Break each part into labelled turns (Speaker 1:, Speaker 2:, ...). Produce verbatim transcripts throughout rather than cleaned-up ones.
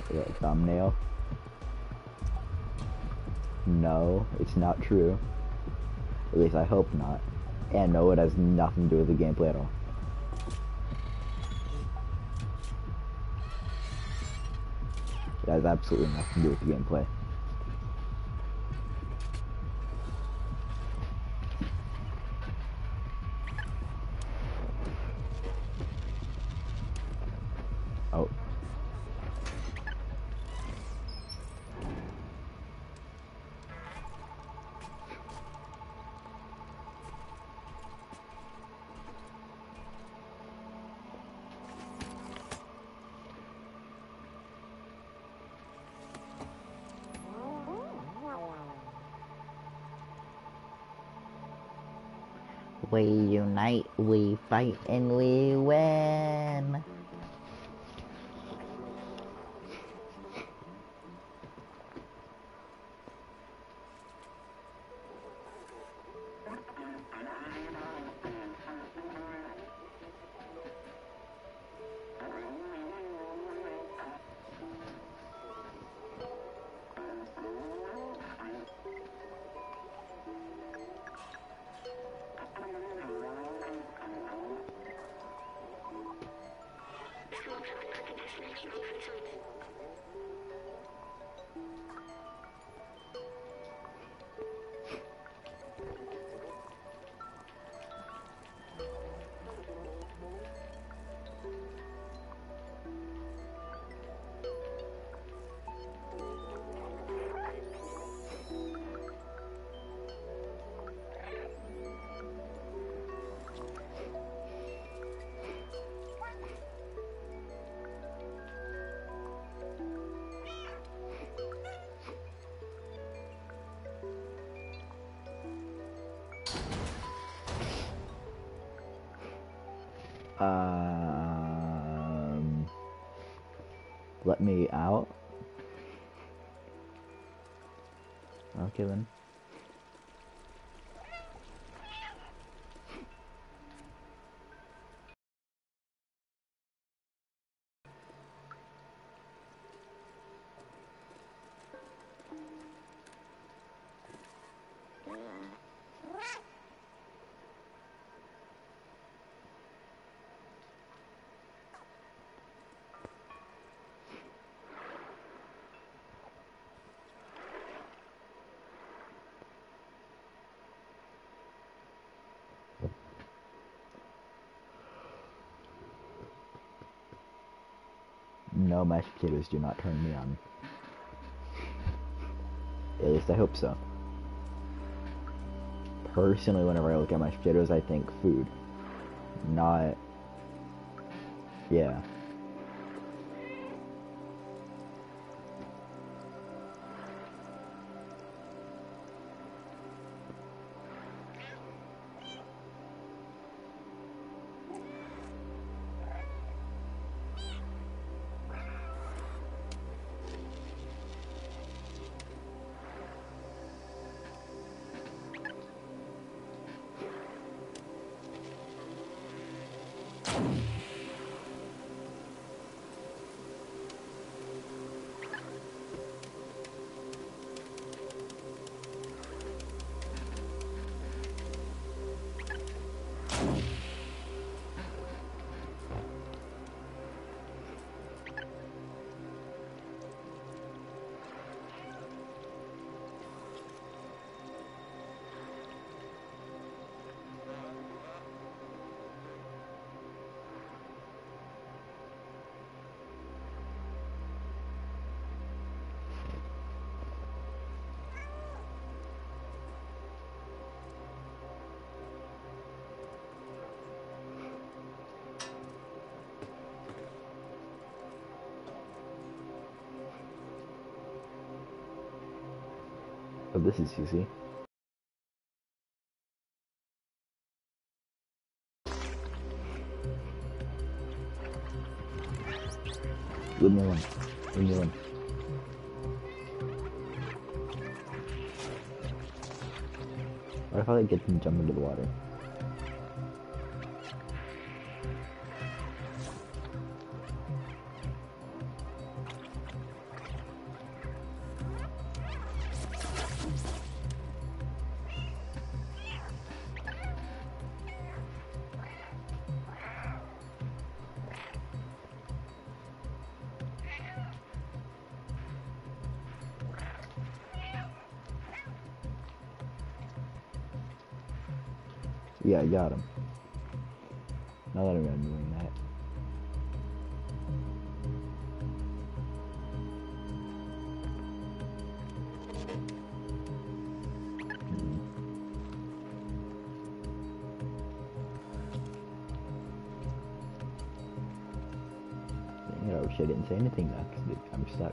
Speaker 1: The thumbnail. No, it's not true. At least I hope not. And no, it has nothing to do with the gameplay at all. It has absolutely nothing to do with the gameplay. Oh. We unite, we fight, and we win. Um, let me out. Okay then. No, mashed potatoes do not turn me on. At least I hope so. Personally, whenever I look at mashed potatoes, I think food. Not... Yeah. Oh, this is easy. Leave me alone. Leave me alone. What if I like get them jump into the water? Yeah, I got him. Now that I'm doing that. You know, I didn't say anything now because I'm stuck.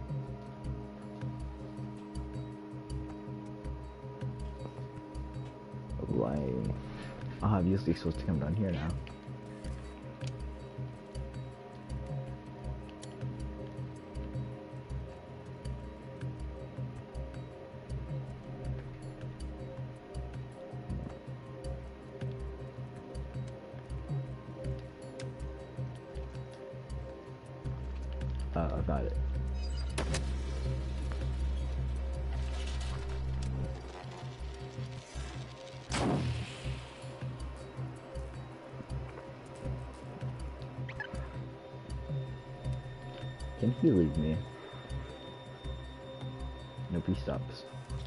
Speaker 1: Why? I'm obviously supposed to come down here now. Uh, I got it. Can he leave me? Nope, he stops.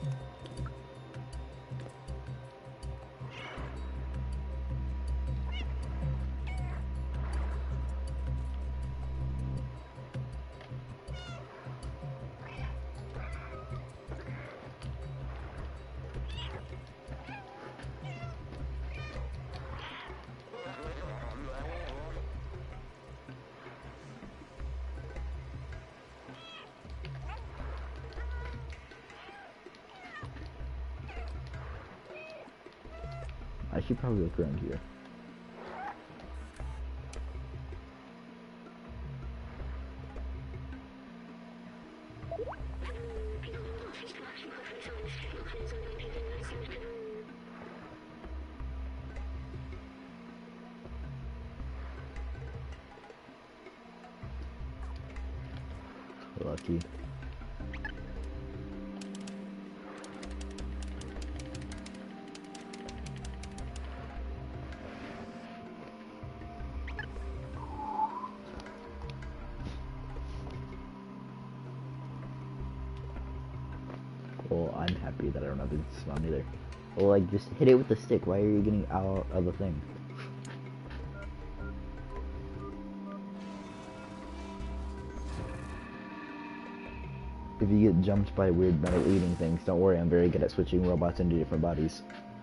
Speaker 1: I should probably look around here. Lucky. Well, I'm happy that I don't have to spawn either. Well, like, just hit it with the stick. Why are you getting out of the thing? If you get jumped by weird metal eating things, don't worry, I'm very good at switching robots into different bodies.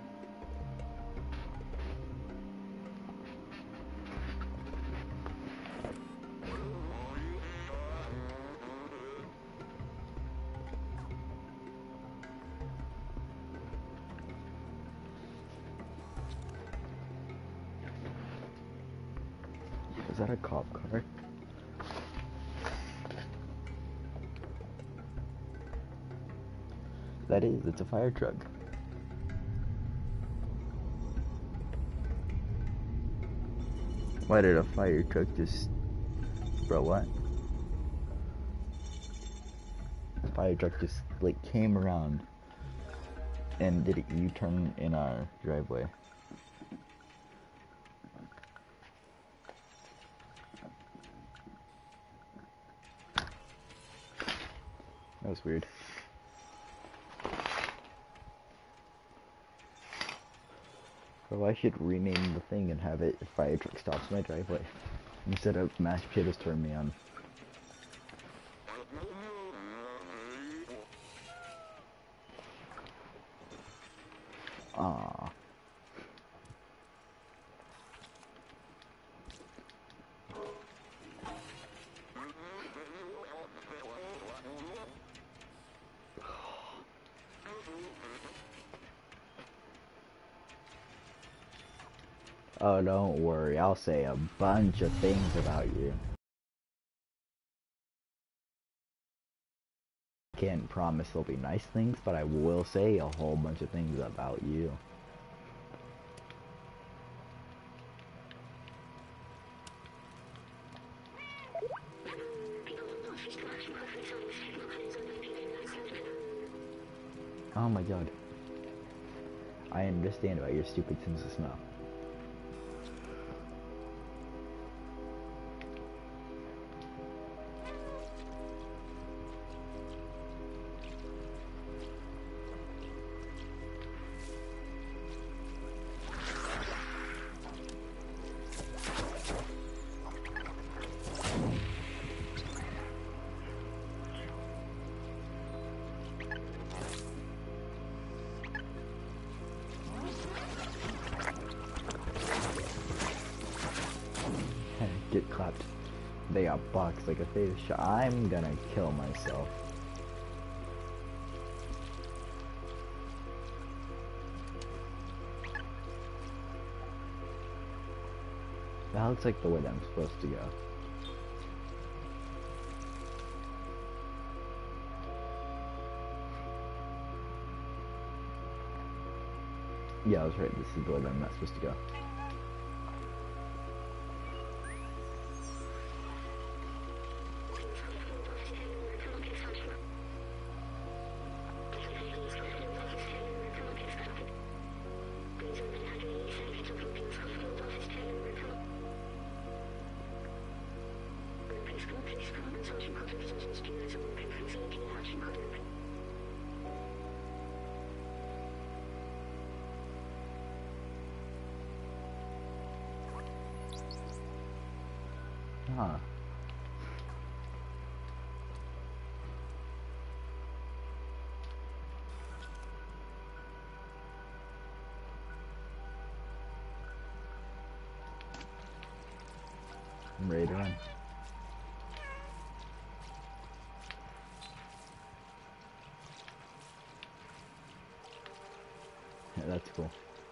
Speaker 1: Is that a cop car? That is, it's a fire truck. Why did a fire truck just... Bro, what? The fire truck just, like, came around and did a U-turn in our driveway. That was weird. So I should rename the thing and have it fire truck stops my driveway instead of mashed potatoes turn me on. Ah. Oh, don't worry, I'll say a bunch of things about you. Can't promise there'll be nice things, but I will say a whole bunch of things about you. Oh my god. I understand about your stupid sense of smell. They got bucks. Like if they sh I'm gonna kill myself. That looks like the way that I'm supposed to go. Yeah, I was right. This is the way that I'm not supposed to go. Huh. I'm ready to run. Yeah, that's cool.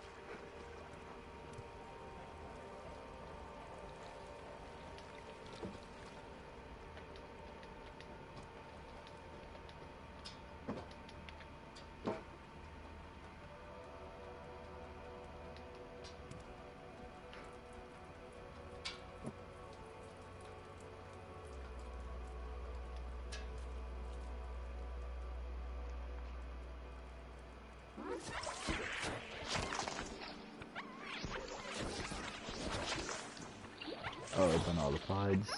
Speaker 1: Oh, open all the pods.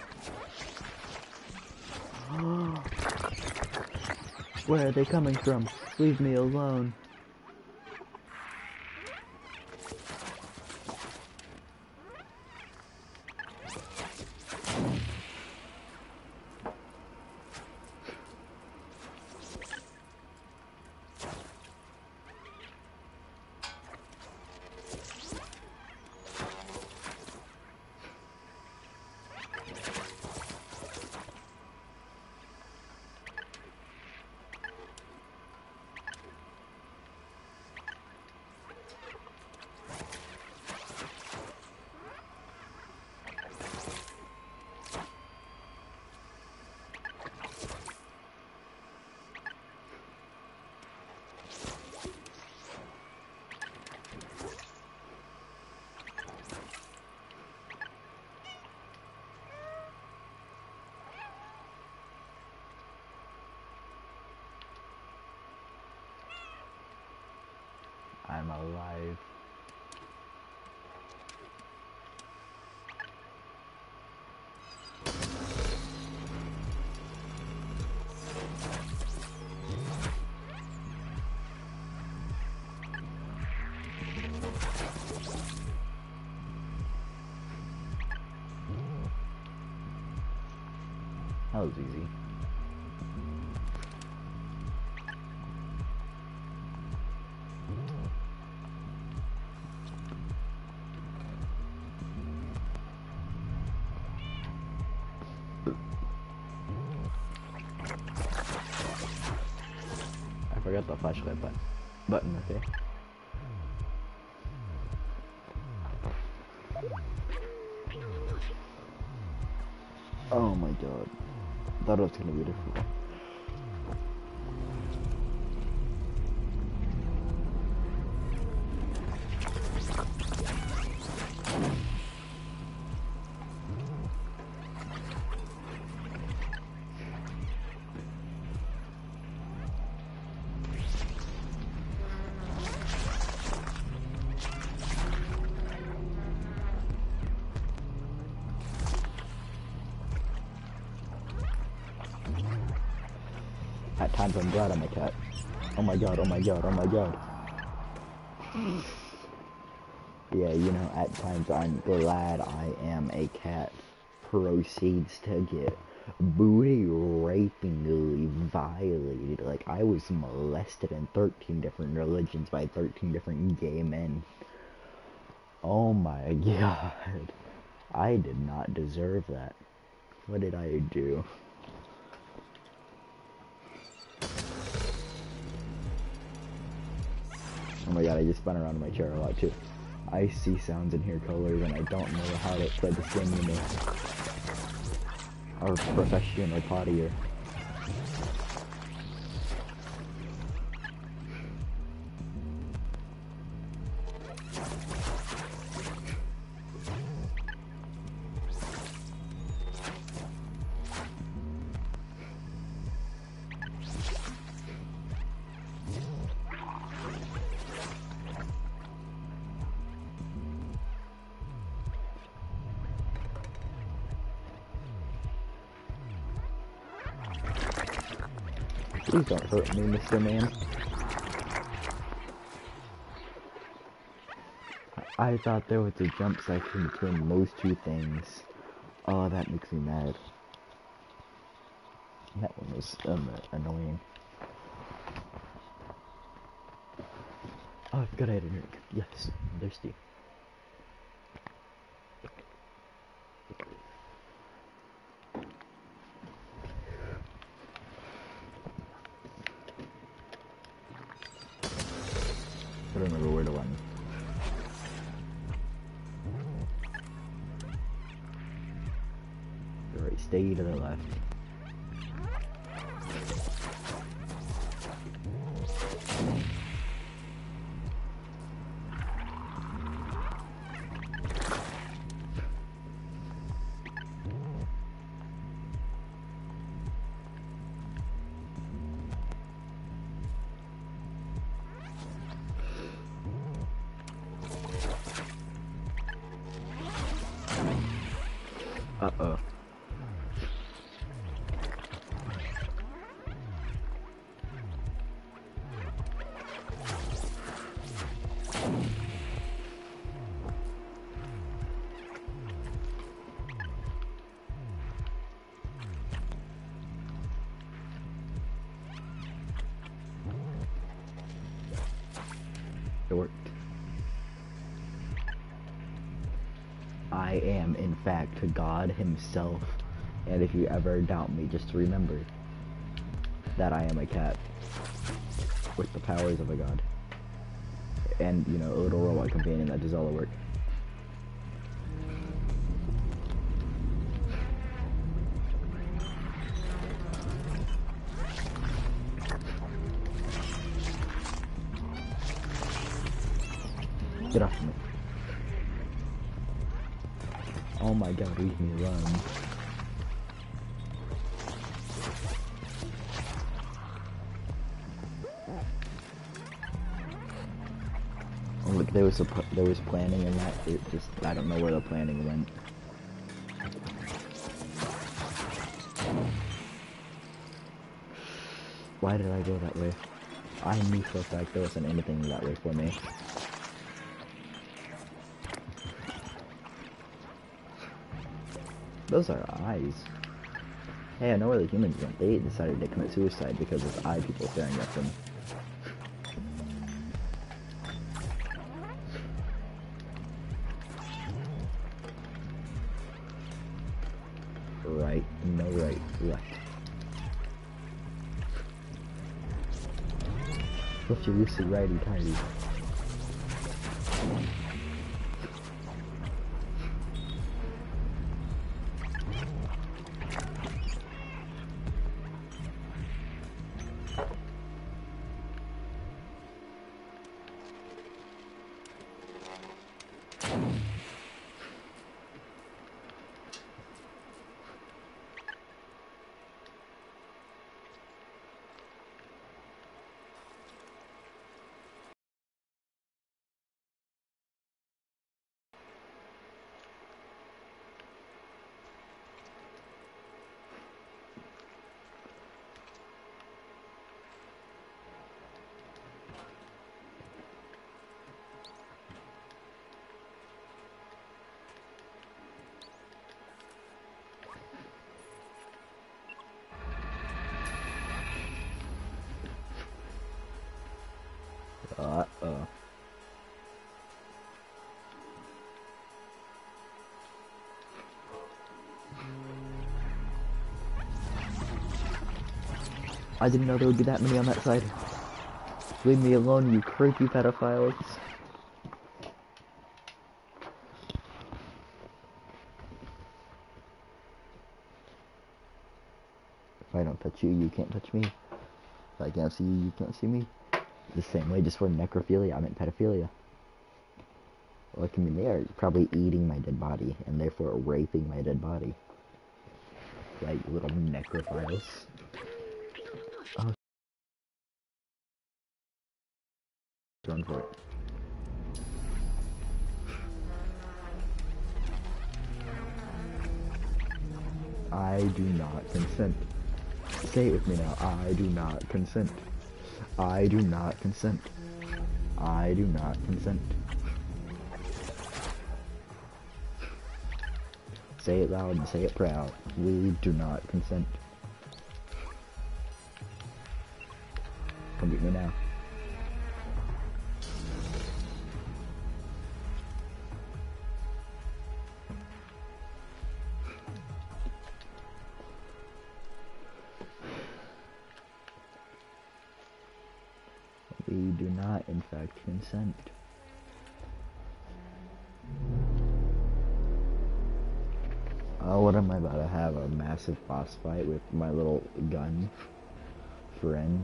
Speaker 1: Where are they coming from? Leave me alone. I'm alive. That was easy. I forgot the flashlight button. Button, okay. Oh my god. Thought it was gonna be difficult. At times I'm glad I'm a cat. Oh my god, oh my god, oh my god. Yeah, you know, at times I'm glad I am a cat. Proceeds to get booty rapingly violated. Like, I was molested in thirteen different religions by thirteen different gay men. Oh my god. I did not deserve that. What did I do? Oh my god, I just spun around in my chair a lot too. I see sounds and hear colors and I don't know how to play this game anymore. Our professional pottier. Please don't hurt me, Mister Man. I thought there was a jump section between those two things. Oh, that makes me mad. That one was um, annoying. Oh, I forgot I had a drink. Yes, I'm thirsty. I don't remember where to run. Alright, stay to the left. Uh-oh. It worked. I am, in fact, God himself. And if you ever doubt me, just remember that I am a cat with the powers of a god. And, you know, a little robot companion that does all the work. Get off me. Oh my god, leave me alone. Oh look, there was a there was planning in that. It just I don't know where the planning went. Why did I go that way? I knew for a fact there wasn't anything that way for me. Those are eyes. Hey, I know where the humans went. They decided to commit suicide because of eye people staring at them. Right, no right, left. Look, you're loosey righty tighty. I didn't know there would be that many on that side. Leave me alone, you creepy pedophiles. If I don't touch you, you can't touch me. If I can't see you, you can't see me. The same way, just for necrophilia, I meant pedophilia. Look at me, they are probably eating my dead body, and therefore raping my dead body. Like little necrophiles. Oh, run for it. I do not consent. Say it with me now. I do not consent. I do not consent. I do not consent. Say it loud and say it proud. We do not consent. Come get me now. We do not, in fact, consent. Oh, what am I about to have? A massive boss fight with my little gun friend?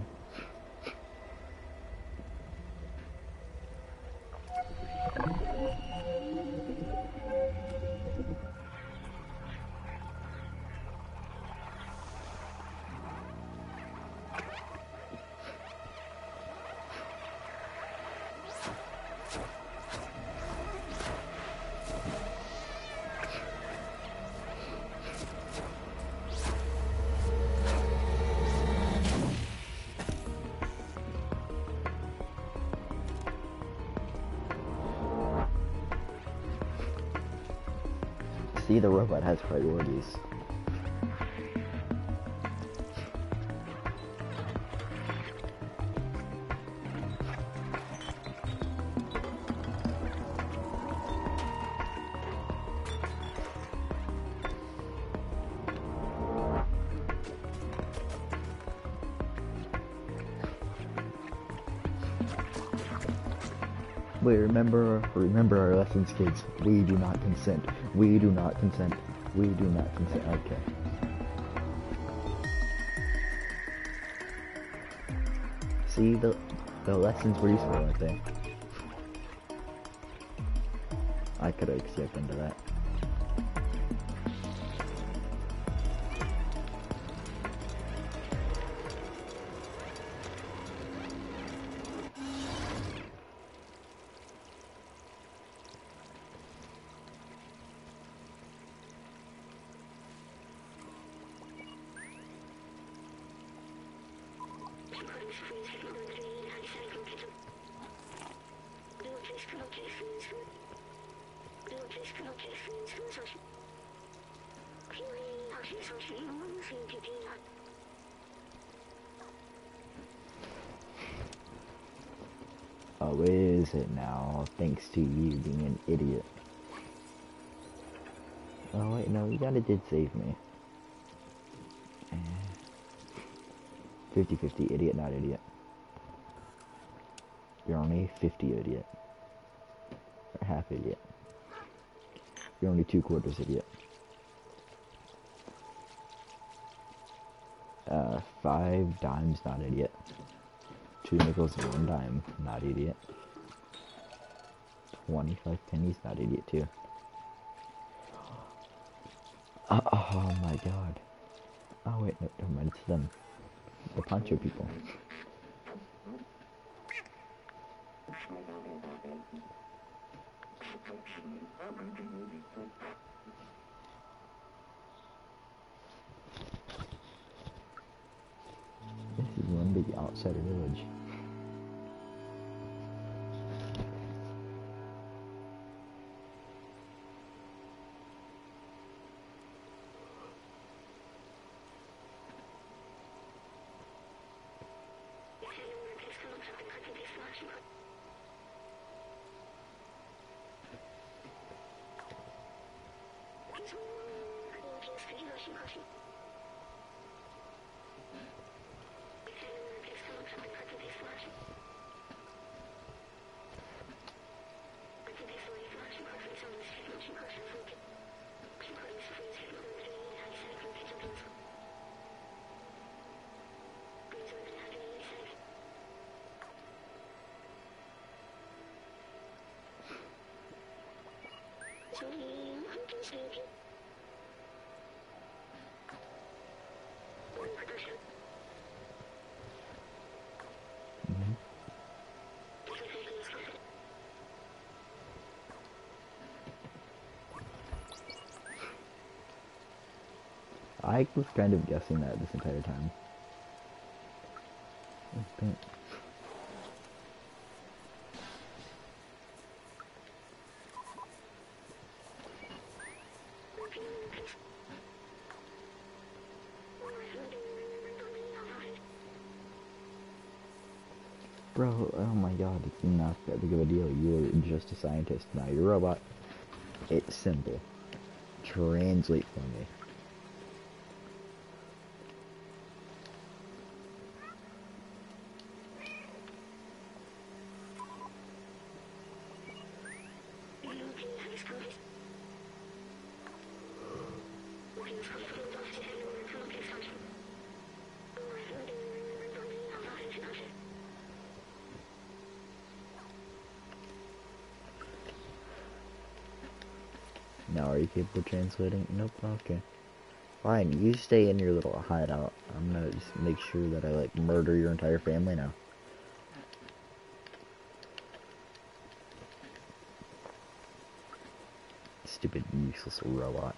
Speaker 1: See, the robot has priorities. Wait, remember, remember our lessons, kids. We do not consent. We do not consent. We do not consent. Okay. See, the the lessons were useful, aren't they? I could have escaped into that. Oh, is it now? Thanks to you being an idiot. Oh wait, no, you gotta did save me. fifty fifty, idiot, not idiot. You're only fifty idiot. Or half idiot. You're only two quarters idiot. Uh, five dimes, not idiot. Two nickels and one dime, not idiot. Twenty-five pennies, not idiot too. Uh, oh my god. Oh wait, no, never mind, it's them. The poncho people. This is one big outsider village. Mhm. I was kind of guessing that this entire time. Okay. Bro, oh my god, it's not that big of a deal. You're just a scientist, now you're a robot. It's simple. Translate for me. Now are you capable of translating? Nope, okay. Fine, you stay in your little hideout. I'm gonna just make sure that I, like, murder your entire family now. Stupid, useless robot.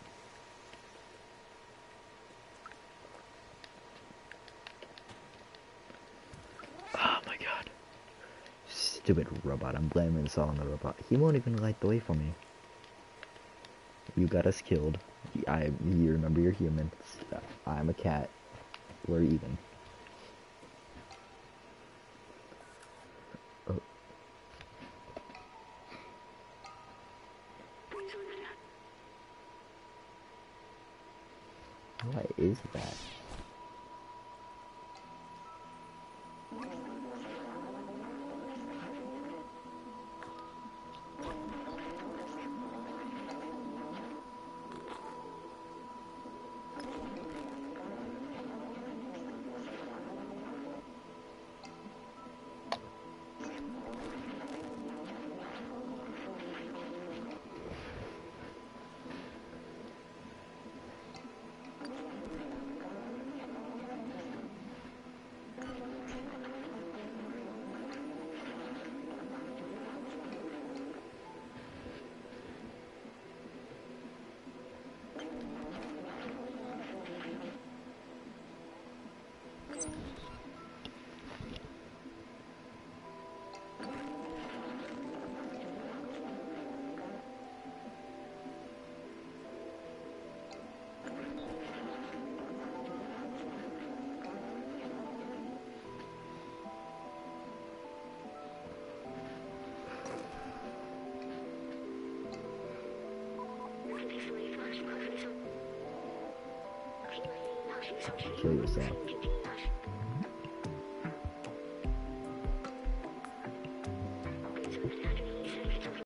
Speaker 1: Oh my god. Stupid robot, I'm blaming this all on the robot. He won't even light the way for me. You got us killed. I, you remember you're human. I'm a cat. We're even. Oh. What is that? Kill yourself.